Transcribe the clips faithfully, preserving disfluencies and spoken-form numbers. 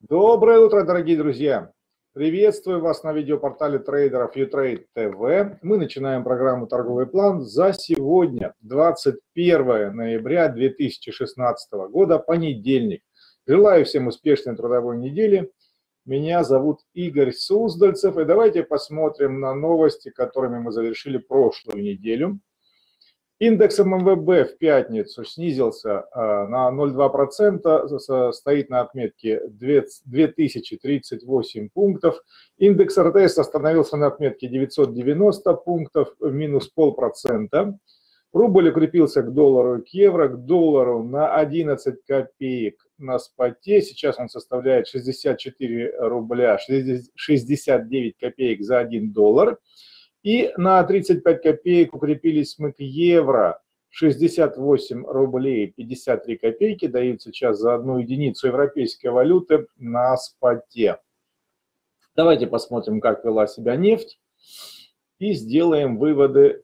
Доброе утро, дорогие друзья! Приветствую вас на видеопортале трейдеров Utrade точка тв. Мы начинаем программу «Торговый план» за сегодня, двадцать первое ноября две тысячи шестнадцатого года, понедельник. Желаю всем успешной трудовой недели. Меня зовут Игорь Суздальцев. И давайте посмотрим на новости, которыми мы завершили прошлую неделю. Индекс эм эм вэ бэ в пятницу снизился на ноль целых два десятых процента, стоит на отметке две тысячи тридцать восемь пунктов. Индекс эр тэ эс остановился на отметке девятьсот девяносто пунктов, минус полпроцента. Рубль укрепился к доллару и к евро, к доллару на одиннадцать копеек на споте. Сейчас он составляет шестьдесят четыре рубля шестьдесят девять копеек за один доллар. И на тридцать пять копеек укрепились мы к евро. шестьдесят восемь рублей пятьдесят три копейки дают сейчас за одну единицу европейской валюты на споте. Давайте посмотрим, как вела себя нефть. И сделаем выводы,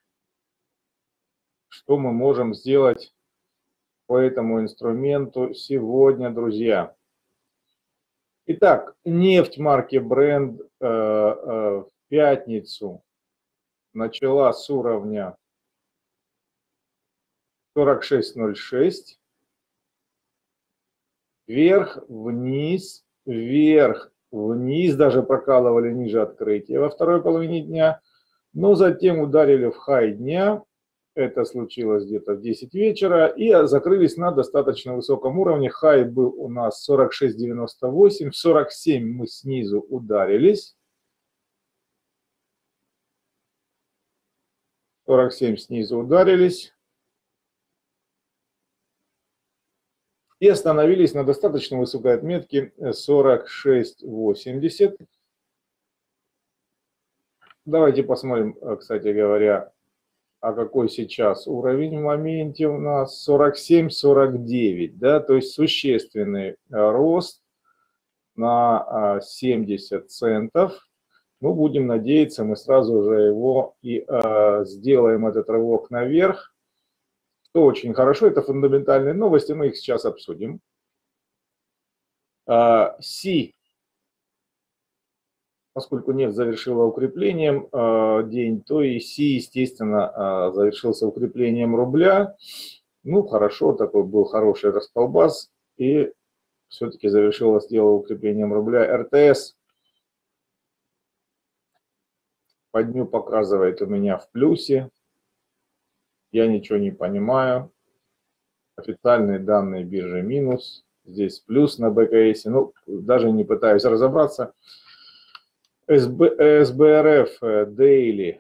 что мы можем сделать по этому инструменту сегодня, друзья. Итак, нефть марки Brent э, э, в пятницу начала с уровня сорок шесть ноль шесть, вверх, вниз, вверх, вниз, даже прокалывали ниже открытия во второй половине дня, но затем ударили в хай дня, это случилось где-то в десять вечера, и закрылись на достаточно высоком уровне. Хай был у нас сорок шесть девяносто восемь, в сорок семь мы снизу ударились. сорок семь снизу ударились и остановились на достаточно высокой отметке сорок шесть восемьдесят. Давайте посмотрим, кстати говоря, а какой сейчас уровень в моменте у нас. сорок семь сорок девять, да, то есть существенный рост на семьдесят центов. Ну, будем надеяться, мы сразу же его и э, сделаем этот рывок наверх. Что очень хорошо, это фундаментальные новости, мы их сейчас обсудим. Э, Си, поскольку нефть завершила укреплением э, день, то и Си, естественно, э, завершился укреплением рубля. Ну, хорошо, такой был хороший расколбас, и все-таки завершилось дело укреплением рубля. эр тэ эс по дню показывает у меня в плюсе. Я ничего не понимаю. Официальные данные биржи минус. Здесь плюс на бэ ка эс. Ну, даже не пытаюсь разобраться. эс бэ эр эф Daily.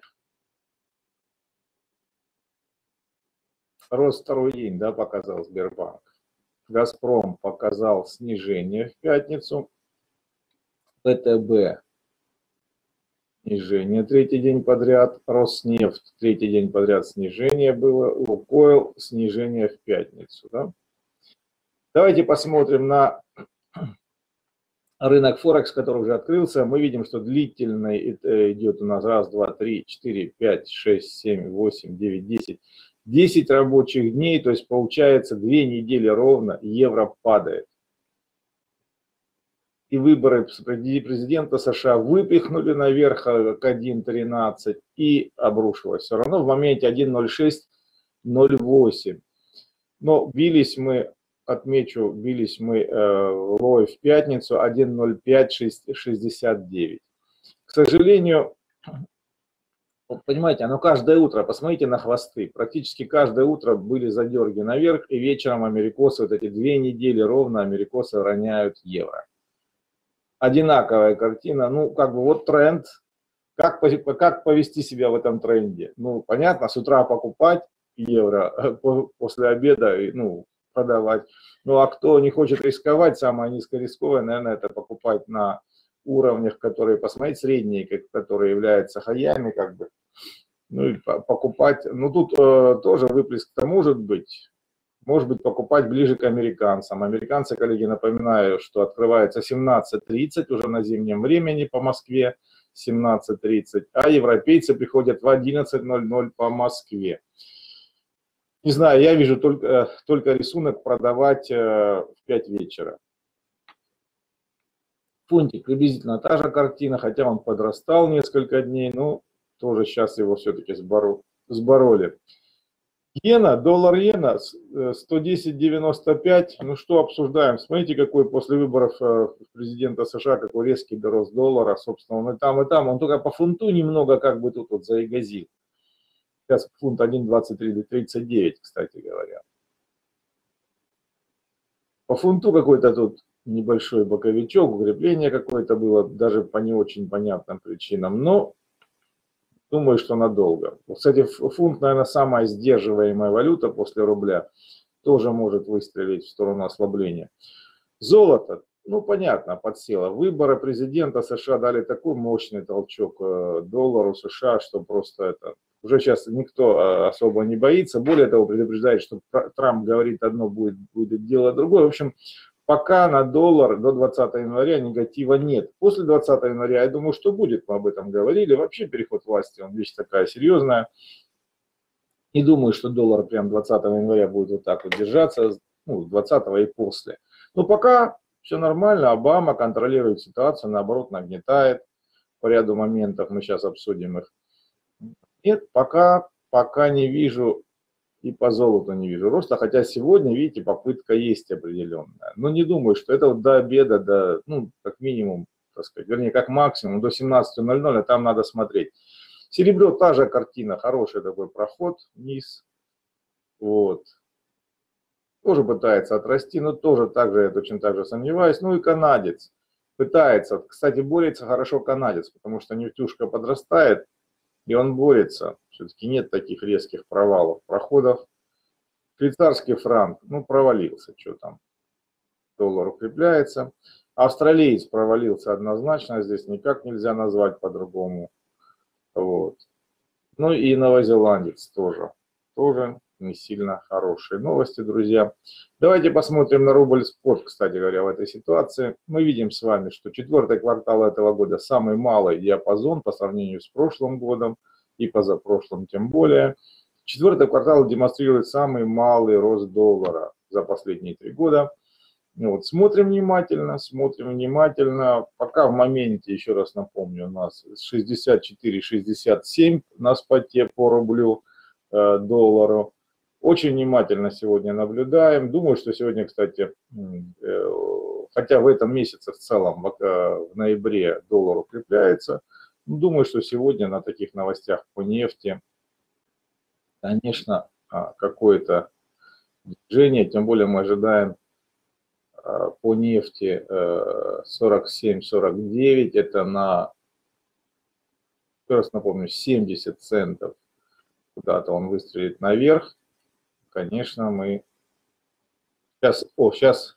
Рост второй день, да, показал Сбербанк. Газпром показал снижение в пятницу. пэ тэ бэ. Снижение третий день подряд, Роснефть третий день подряд снижение было, Лукойл снижение в пятницу. Да? Давайте посмотрим на рынок Форекс, который уже открылся. Мы видим, что длительный идет у нас раз, два, три, четыре, пять, шесть, семь, восемь, девять, десять. десять рабочих дней, то есть получается две недели ровно евро падает. И выборы президента США выпихнули наверх к один тринадцать и обрушилось. Все равно в моменте один ноль шесть ноль восемь. Но бились мы, отмечу, бились мы э, лой в пятницу один ноль пять шестьдесят девять. К сожалению, понимаете, оно каждое утро, посмотрите на хвосты, практически каждое утро были задерги наверх, и вечером америкосы, вот эти две недели ровно америкосы роняют евро. Одинаковая картина, ну, как бы вот тренд, как, как повести себя в этом тренде. Ну, понятно, с утра покупать евро, после обеда, ну, продавать. Ну, а кто не хочет рисковать, самое низкорисковое, наверное, это покупать на уровнях, которые, посмотреть, средние, которые являются хаями, как бы, ну, и покупать. Ну, тут э, тоже выплеск-то может быть. Может быть, покупать ближе к американцам. Американцы, коллеги, напоминаю, что открывается семнадцать тридцать уже на зимнем времени по Москве, семнадцать тридцать, а европейцы приходят в одиннадцать ноль ноль по Москве. Не знаю, я вижу только, только рисунок продавать в пять вечера. Фунтик приблизительно та же картина, хотя он подрастал несколько дней, но тоже сейчас его все-таки сбороли. Иена, доллар иена сто десять девяносто пять. Ну что обсуждаем? Смотрите, какой после выборов президента США, какой резкий рост доллара. Собственно, он и там, и там. Он только по фунту немного как бы тут вот заигазил. Сейчас фунт один двадцать три тридцать девять, кстати говоря. По фунту какой-то тут небольшой боковичок, укрепление какое-то было, даже по не очень понятным причинам. Но думаю, что надолго. Кстати, фунт, наверное, самая сдерживаемая валюта после рубля, тоже может выстрелить в сторону ослабления. Золото, ну понятно, подсело. Выборы президента США дали такой мощный толчок доллару США, что просто это уже сейчас никто особо не боится. Более того, предупреждает, что Трамп говорит одно, будет, будет делать другое. В общем, пока на доллар до двадцатого января негатива нет. После двадцатого января, я думаю, что будет, мы об этом говорили. Вообще переход власти, он вещь такая серьезная. Не думаю, что доллар прям двадцатого января будет вот так вот держаться, ну, двадцатого и после. Но пока все нормально, Обама контролирует ситуацию, наоборот, нагнетает по ряду моментов, мы сейчас обсудим их. Нет, пока, пока не вижу. И по золоту не вижу роста, хотя сегодня, видите, попытка есть определенная. Но не думаю, что это вот до обеда, до, ну, как минимум, так сказать, вернее, как максимум до семнадцати ноль ноль, а там надо смотреть. Серебро, та же картина, хороший такой проход вниз. Вот. Тоже пытается отрасти, но тоже так же, я точно так же сомневаюсь. Ну и канадец пытается. Кстати, борется хорошо канадец, потому что нефтюшка подрастает. И он борется. Все-таки нет таких резких провалов, проходов. Швейцарский франк, ну, провалился, что там. Доллар укрепляется. Австралиец провалился однозначно, здесь никак нельзя назвать по-другому. Вот. Ну и новозеландец тоже. Тоже не сильно хорошие новости, друзья. Давайте посмотрим на рубль спот, кстати говоря, в этой ситуации. Мы видим с вами, что четвертый квартал этого года самый малый диапазон по сравнению с прошлым годом и позапрошлым тем более. Четвертый квартал демонстрирует самый малый рост доллара за последние три года. Вот, смотрим внимательно, смотрим внимательно. Пока в моменте, еще раз напомню, у нас шестьдесят четыре шестьдесят семь на споте по рублю э, доллару. Очень внимательно сегодня наблюдаем. Думаю, что сегодня, кстати, хотя в этом месяце в целом, в ноябре доллар укрепляется, думаю, что сегодня на таких новостях по нефти, конечно, какое-то движение, тем более мы ожидаем по нефти сорок семь сорок девять, это на, еще раз напомню, семьдесят центов, куда-то он выстрелит наверх. Конечно, мы сейчас, о, сейчас,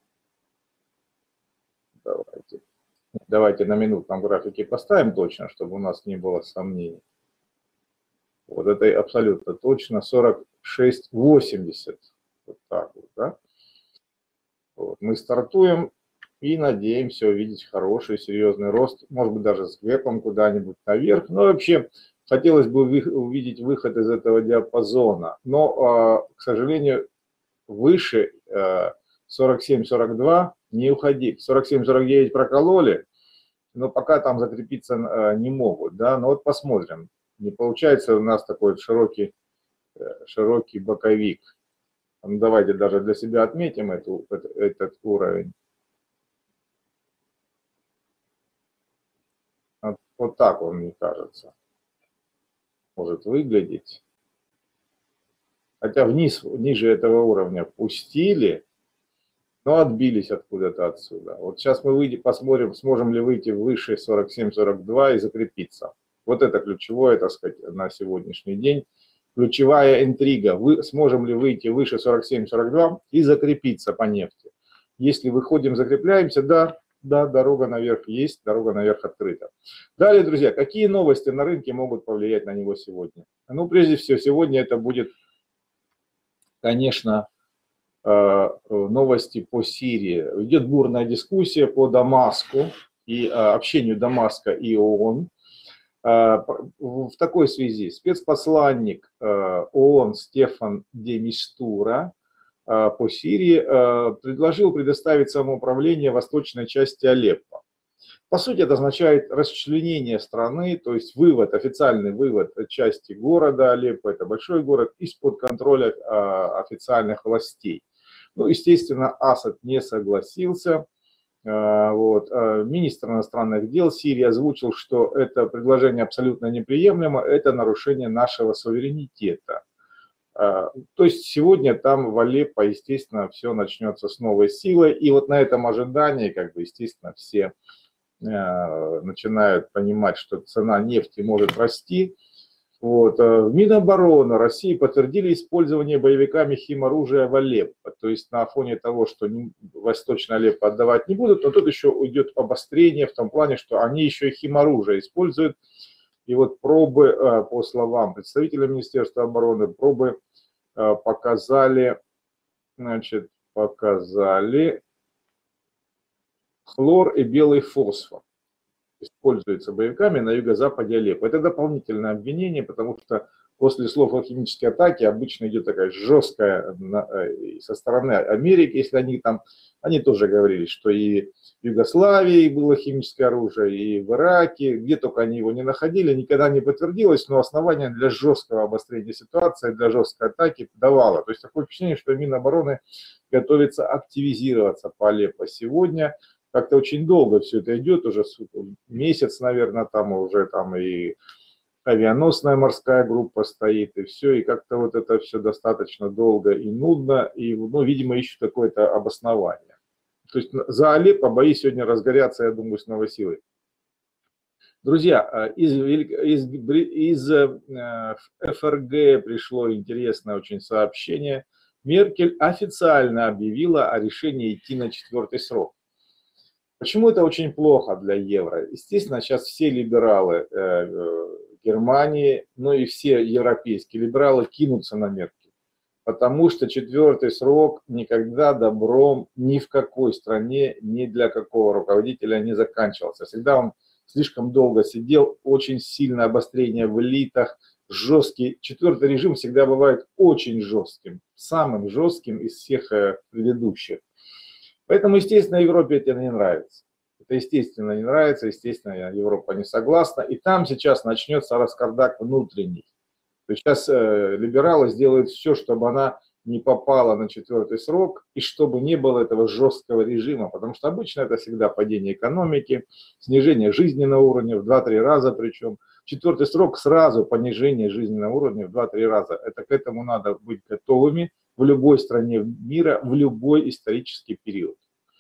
давайте, давайте на минутном графике поставим точно, чтобы у нас не было сомнений. Вот это абсолютно точно, сорок шесть восемьдесят, вот так вот, да. Вот, мы стартуем и надеемся увидеть хороший, серьезный рост, может быть, даже с гэпом куда-нибудь наверх, но вообще... Хотелось бы увидеть выход из этого диапазона, но, к сожалению, выше сорок семь сорок два не уходить. сорок семь сорок девять прокололи, но пока там закрепиться не могут. Да? Но вот посмотрим. Не получается у нас такой широкий, широкий боковик. Давайте даже для себя отметим эту, этот уровень. Вот, вот так он, мне кажется, может выглядеть. Хотя вниз, ниже этого уровня пустили, но отбились откуда-то отсюда. Вот сейчас мы выйдем, посмотрим, сможем ли выйти выше сорок семь сорок два и закрепиться. Вот это ключевое, так сказать, на сегодняшний день. Ключевая интрига. Вы, сможем ли выйти выше сорок семь сорок два и закрепиться по нефти. Если выходим, закрепляемся, да, да, дорога наверх есть, дорога наверх открыта. Далее, друзья, какие новости на рынке могут повлиять на него сегодня? Ну, прежде всего, сегодня это будет, конечно, новости по Сирии. Идет бурная дискуссия по Дамаску и общению Дамаска и ООН. В такой связи спецпосланник ООН Стефан де Мистура по Сирии предложил предоставить самоуправление восточной части Алеппо. По сути, это означает расчленение страны, то есть вывод, официальный вывод части города Алеппо, это большой город, из-под контроля а, официальных властей. Ну, естественно, Асад не согласился. А, вот. А, министр иностранных дел Сирии озвучил, что это предложение абсолютно неприемлемо, это нарушение нашего суверенитета. А, то есть сегодня там в Алеппо, естественно, все начнется с новой силой, и вот на этом ожидании, как бы, естественно, все начинают понимать, что цена нефти может расти. Вот. В Минобороны России подтвердили использование боевиками химоружия в Алеппо. То есть на фоне того, что Восточное Алеппо отдавать не будут, но тут еще уйдет обострение в том плане, что они еще и химоружие используют. И вот пробы, по словам представителя Министерства обороны, пробы показали, значит, показали хлор и белый фосфор используются боевиками на юго-западе Алеппо. Это дополнительное обвинение, потому что после слов о химической атаке обычно идет такая жесткая со стороны Америки, если они там, они тоже говорили, что и в Югославии было химическое оружие, и в Ираке, где только они его не находили, никогда не подтвердилось, но основания для жесткого обострения ситуации, для жесткой атаки давало. То есть такое впечатление, что Минобороны готовится активизироваться по Алеппо сегодня. Как-то очень долго все это идет, уже месяц, наверное, там уже там и авианосная морская группа стоит, и все, и как-то вот это все достаточно долго и нудно, и, ну, видимо, ищут какое-то обоснование. То есть за Алеппо бои сегодня разгорятся, я думаю, с новой силой. Друзья, из, из, из эф эр гэ пришло интересное очень сообщение. Меркель официально объявила о решении идти на четвертый срок. Почему это очень плохо для евро? Естественно, сейчас все либералы э, Германии, ну и все европейские либералы кинутся на Меркель. Потому что четвертый срок никогда добром ни в какой стране, ни для какого руководителя не заканчивался. Всегда он слишком долго сидел, очень сильное обострение в элитах, жесткий. Четвертый режим всегда бывает очень жестким, самым жестким из всех э, предыдущих. Поэтому, естественно, Европе это не нравится. Это, естественно, не нравится, естественно, Европа не согласна. И там сейчас начнется раскардак внутренний. То есть сейчас э, либералы сделают все, чтобы она не попала на четвертый срок, и чтобы не было этого жесткого режима. Потому что обычно это всегда падение экономики, снижение жизненного уровня в два-три раза причем. Четвертый срок сразу понижение жизненного уровня в два-три раза. Это к этому надо быть готовыми в любой стране мира, в любой исторический период.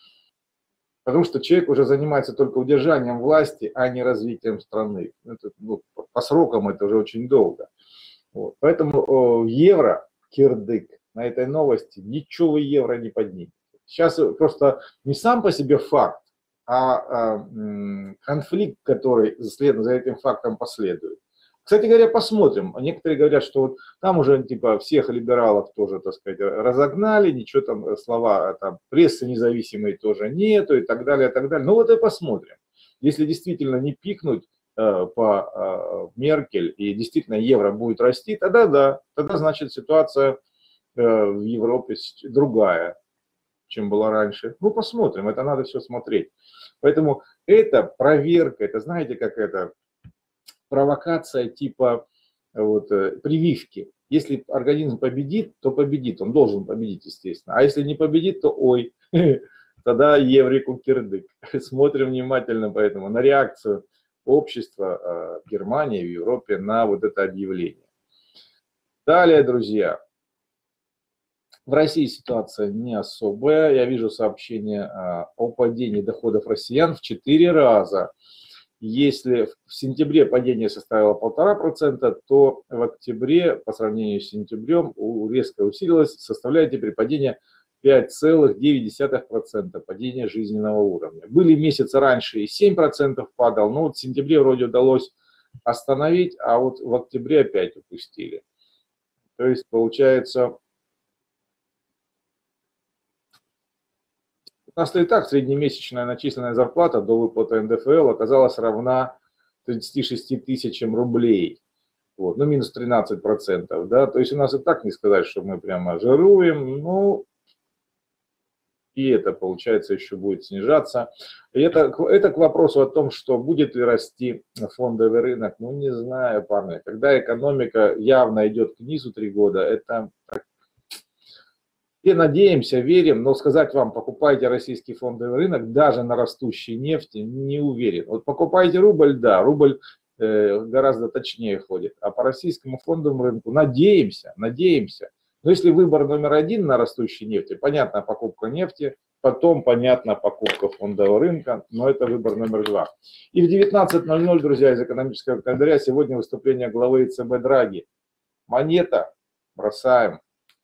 Потому что человек уже занимается только удержанием власти, а не развитием страны. Это, ну, по срокам это уже очень долго. Вот. Поэтому э, евро, кирдык, на этой новости ничего вы евро не поднимете. Сейчас просто не сам по себе факт, а, а конфликт, который следом за этим фактом последует. Кстати говоря, посмотрим. Некоторые говорят, что вот там уже типа всех либералов тоже, так сказать, разогнали, ничего там, слова там, прессы независимой тоже нету и так далее, и так далее. Ну вот и посмотрим. Если действительно не пикнуть э, по э, Меркель и действительно евро будет расти, тогда да, тогда значит ситуация э, в Европе другая, чем была раньше. Ну посмотрим, это надо все смотреть. Поэтому это проверка, это знаете, как это... провокация типа вот, прививки. Если организм победит, то победит, он должен победить, естественно. А если не победит, то ой, тогда еврику кирдык. Смотрим внимательно поэтому на реакцию общества в Германии, в Европе на вот это объявление. Далее, друзья, в России ситуация не особая. Я вижу сообщение о падении доходов россиян в четыре раза. Если в сентябре падение составило полтора процента, то в октябре, по сравнению с сентябрем, резко усилилось, составляет теперь падение пять целых девять десятых процента падения жизненного уровня. Были месяцы раньше и семь процентов падал, но вот в сентябре вроде удалось остановить, а вот в октябре опять упустили. То есть получается... У нас и так среднемесячная начисленная зарплата до выплаты эн дэ эф эл оказалась равна тридцати шести тысячам рублей. Вот, ну, минус тринадцать процентов. Да? То есть у нас и так не сказать, что мы прямо жируем. Ну, и это, получается, еще будет снижаться. И это, это к вопросу о том, что будет ли расти фондовый рынок. Ну, не знаю, парни. Когда экономика явно идет к низу три года, это... И надеемся, верим, но сказать вам, покупайте российский фондовый рынок, даже на растущей нефти, не уверен. Вот покупайте рубль, да, рубль э, гораздо точнее ходит. А по российскому фондовому рынку надеемся, надеемся. Но если выбор номер один на растущей нефти, понятно, покупка нефти, потом, понятно, покупка фондового рынка, но это выбор номер два. И в девятнадцать ноль ноль, друзья, из экономического календаря сегодня выступление главы ЦБ Драги. Монета бросаем.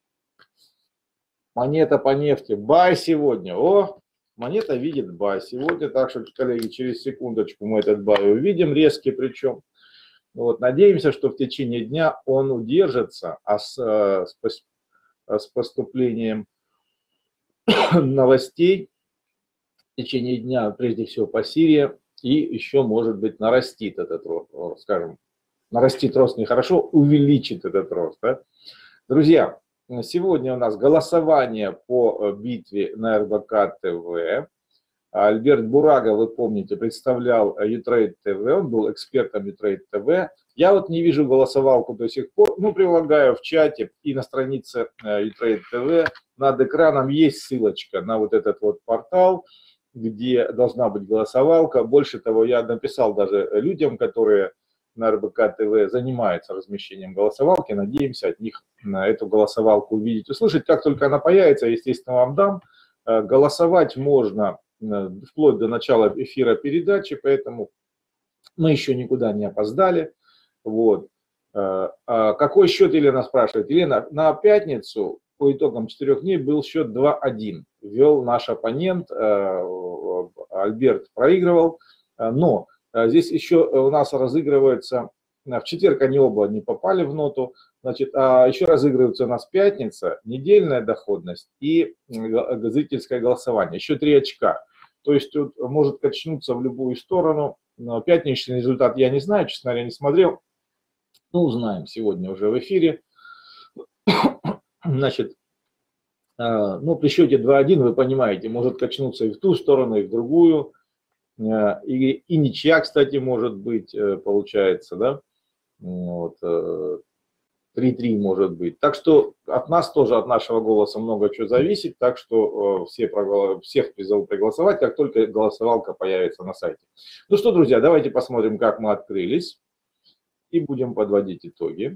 Монета по нефти. Бай сегодня. О, монета видит бай сегодня. Так что, коллеги, через секундочку мы этот бай увидим. Резкий причем. Вот, надеемся, что в течение дня он удержится, а с, с, с поступлением новостей в течение дня, прежде всего по Сирии, и еще, может быть, нарастит этот рост, скажем, нарастит рост нехорошо, увеличит этот рост. Да? Друзья, сегодня у нас голосование по битве на эр бэ ка тэ вэ. Альберт Бурага, вы помните, представлял Ютрейд тэ вэ, он был экспертом Ютрейд тэ вэ. Я вот не вижу голосовалку до сих пор, ну, прилагаю в чате и на странице Ютрейд тэ вэ. Над экраном есть ссылочка на вот этот вот портал, где должна быть голосовалка. Больше того, я написал даже людям, которые на эр бэ ка тэ вэ занимаются размещением голосовалки. Надеемся от них на эту голосовалку увидеть, услышать. Как только она появится, естественно, вам дам. Голосовать можно вплоть до начала эфира передачи, поэтому мы еще никуда не опоздали. Вот. Какой счет, Елена спрашивает? Елена, на пятницу по итогам четырех дней был счет два один. Вел наш оппонент, Альберт проигрывал, но здесь еще у нас разыгрывается, в четверг они оба не попали в ноту, значит, а еще разыгрывается у нас пятница, недельная доходность и зрительское голосование, еще три очка. То есть тут может качнуться в любую сторону. Но пятничный результат я не знаю, честно говоря, не смотрел. Ну, узнаем сегодня уже в эфире. Значит, ну, при счете два один, вы понимаете, может качнуться и в ту сторону, и в другую. И, и ничья, кстати, может быть, получается, да. Вот. три три может быть. Так что от нас тоже, от нашего голоса много чего зависит. Так что все проголо... всех призову проголосовать, как только голосовалка появится на сайте. Ну что, друзья, давайте посмотрим, как мы открылись. И будем подводить итоги.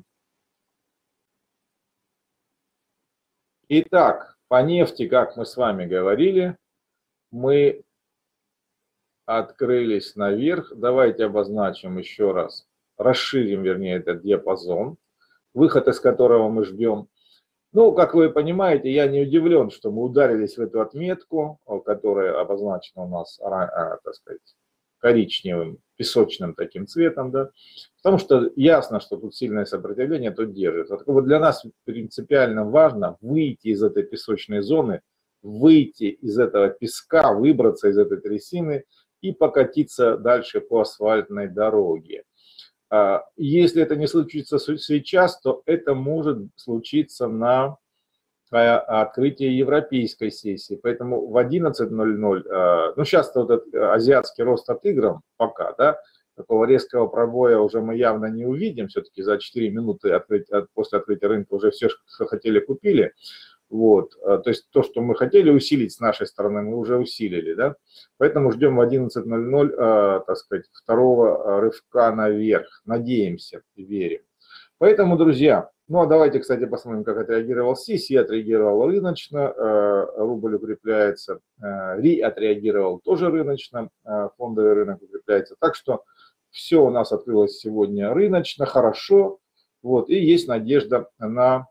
Итак, по нефти, как мы с вами говорили, мы открылись наверх. Давайте обозначим еще раз. Расширим, вернее, этот диапазон, выход из которого мы ждем. Ну, как вы понимаете, я не удивлен, что мы ударились в эту отметку, которая обозначена у нас, так сказать, коричневым, песочным таким цветом, да, потому что ясно, что тут сильное сопротивление, тут держится. Вот для нас принципиально важно выйти из этой песочной зоны, выйти из этого песка, выбраться из этой трясины и покатиться дальше по асфальтной дороге. Если это не случится сейчас, то это может случиться на открытии европейской сессии. Поэтому в одиннадцать ноль ноль, ну сейчас вот этот азиатский рост отыгран пока, да, такого резкого пробоя уже мы явно не увидим. Все-таки за четыре минуты открыть, после открытия рынка уже все, что хотели, купили. Вот, то есть то, что мы хотели усилить с нашей стороны, мы уже усилили, да. Поэтому ждем в одиннадцать ноль ноль, так сказать, второго рывка наверх. Надеемся, верим. Поэтому, друзья, ну а давайте, кстати, посмотрим, как отреагировал си. Си отреагировал рыночно, рубль укрепляется. Ри отреагировал тоже рыночно, фондовый рынок укрепляется. Так что все у нас открылось сегодня рыночно, хорошо. Вот, и есть надежда на...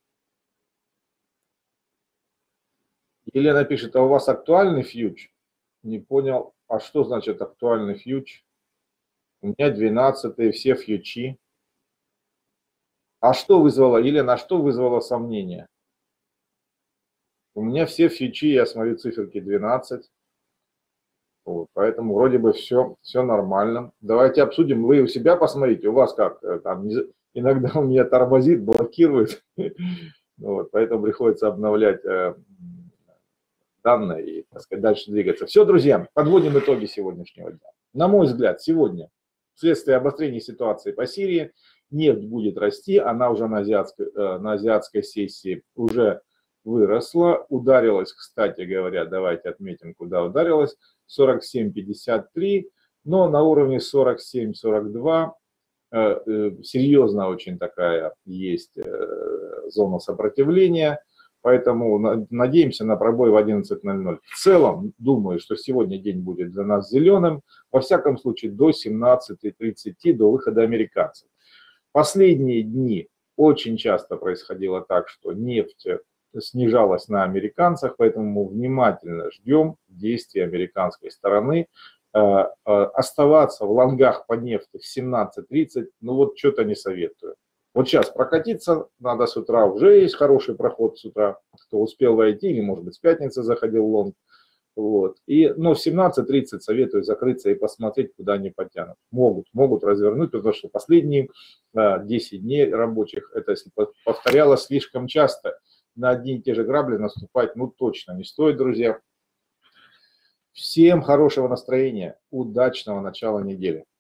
Елена пишет, а у вас актуальный фьюч? Не понял, а что значит актуальный фьюч? У меня двенадцатые, все фьючи. А что вызвало, Елена, а что вызвало сомнение? У меня все фьючи, я смотрю циферки двенадцать. Вот, поэтому вроде бы все, все нормально. Давайте обсудим. Вы у себя посмотрите, у вас как? Там, иногда у меня тормозит, блокирует. Вот, поэтому приходится обновлять данные и, так сказать, дальше двигаться. Все, друзья, подводим итоги сегодняшнего дня. На мой взгляд, сегодня вследствие обострения ситуации по Сирии нефть будет расти, она уже на азиатской, на азиатской сессии уже выросла, ударилась, кстати говоря, давайте отметим, куда ударилась, сорок семь пятьдесят три, но на уровне сорок семь сорок два серьезно очень такая есть зона сопротивления, поэтому надеемся на пробой в одиннадцать ноль ноль. В целом, думаю, что сегодня день будет для нас зеленым, во всяком случае до семнадцати тридцати, до выхода американцев. Последние дни очень часто происходило так, что нефть снижалась на американцах, поэтому мы внимательно ждем действий американской стороны. Оставаться в лонгах по нефти в семнадцать тридцать, ну вот что-то не советую. Вот сейчас прокатиться надо с утра, уже есть хороший проход с утра, кто успел войти, или может быть с пятницы заходил в лонг. Вот. И, но в семнадцать тридцать советую закрыться и посмотреть, куда они потянут. Могут, могут развернуть, потому что последние десять дней рабочих, это если повторялось слишком часто, на одни и те же грабли наступать, ну точно не стоит, друзья. Всем хорошего настроения, удачного начала недели.